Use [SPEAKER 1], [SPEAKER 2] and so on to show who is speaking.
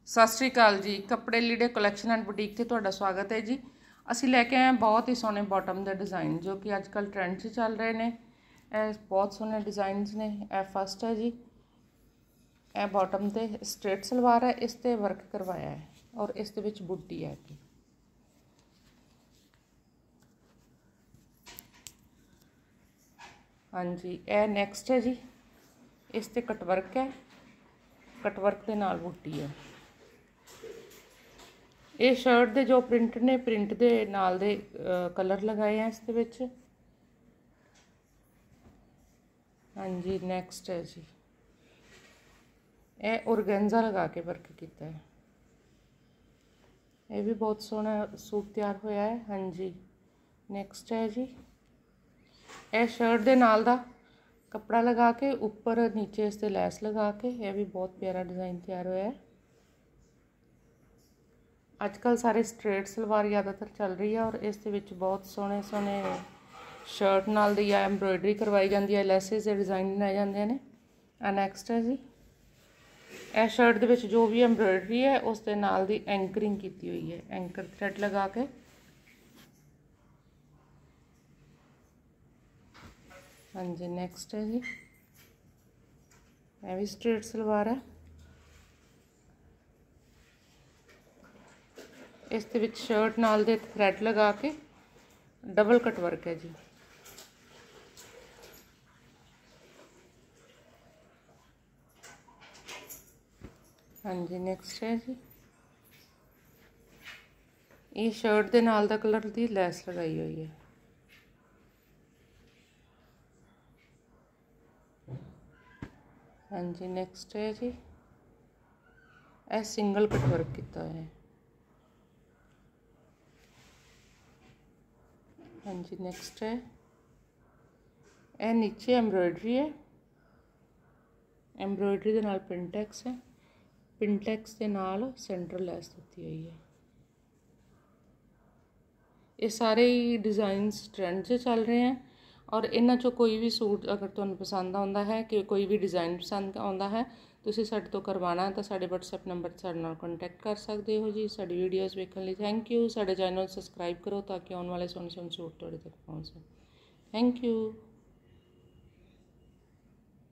[SPEAKER 1] सत श्री अकाल जी। कपड़े लीड़े कलैक्शन एंड बुटीक से तुहाडा स्वागत है जी। असी लैके आए बहुत ही सोहने बॉटम के डिज़ाइन जो कि अजकल ट्रेंड से चल रहे हैं। बहुत सोहने डिज़ाइनस ने। यह फस्ट है जी, यह बॉटम ते स्ट्रेट सलवार है, इस ते वर्क करवाया है और इस दे विच बूटी है। हाँ जी, यह नैक्सट है जी, इस ते कटवर्क है, कटवर्क के नाल बूटी है। ये शर्ट दे जो प्रिंट ने, प्रिंट दे नाल दे कलर लगाए हैं इस दे विच। हाँ जी, नैक्सट है जी, यह ऑर्गेन्जा लगा के वर्क किया है। यह भी बहुत सोहना सूट तैयार होया है। हाँ जी, नैक्सट है जी, यह शर्ट दे नाल दा कपड़ा लगा के उपर नीचे इस ते लैस लगा के, यह भी बहुत प्यारा डिज़ाइन तैयार होया है। अजकल सारे स्ट्रेट सलवार ज़्यादातर चल रही है और इस दे विच बहुत सोहने सोहने शर्ट नाल दी एम्ब्रॉयडरी करवाई जाती है, लैसिस के डिज़ाइन बनाए जाते हैं। आ नैक्सट है जी, यह शर्ट दे विच जो भी एम्ब्रॉयडरी है उस दे नाल दी एंकरिंग की हुई है, एंकर थ्रेड लगा के। हाँ जी, नैक्सट है जी, यह भी स्ट्रेट सलवार है। इस दे विच शर्ट नाल दे थ्रेड लगा के डबल कट वर्क है जी। हाँ जी, नैक्सट है जी, ये शर्ट दे नाल दा कलर दी लैस लगाई हुई है। हाँ जी, नैक्सट है जी, यह सिंगल कट वर्क किया है। हाँ जी, नैक्सट है, यह नीचे एम्ब्रॉयडरी है, एम्ब्रॉयडरी के नाल पिनटैक्स है, पिनटैक्स के नाल सेंटर लैस दी हुई है। ये सारे ही डिज़ाइनस ट्रेंड से चल रहे हैं और इन्हां चों कोई भी सूट अगर तुहानूं पसंद आता है कि कोई भी डिज़ाइन पसंद आता है, तुसीं साडे तो करवाना है तो साडे WhatsApp नंबर ते साडे नाल कॉन्टैक्ट कर सकते हो जी। साडी वीडियोज़ वेखण लई थैंक यू। साडे चैनल सबसक्राइब करो ताकि आने वाले सोहने सोहने सूट तुहाडे तक पहुँच सके। Thank you.